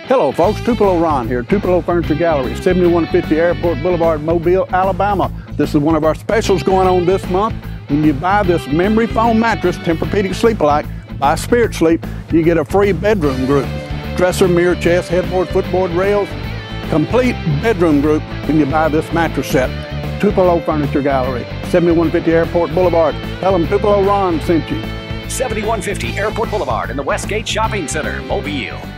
Hello folks, Tupelo Ron here, Tupelo Furniture Gallery, 7150 Airport Boulevard, Mobile, Alabama. This is one of our specials going on this month. When you buy this memory foam mattress, Tempur-Pedic Sleep-Alike, by Spirit Sleep, you get a free bedroom group. Dresser, mirror, chest, headboard, footboard, rails, complete bedroom group when you buy this mattress set. Tupelo Furniture Gallery, 7150 Airport Boulevard. Tell them Tupelo Ron sent you. 7150 Airport Boulevard in the Westgate Shopping Center, Mobile.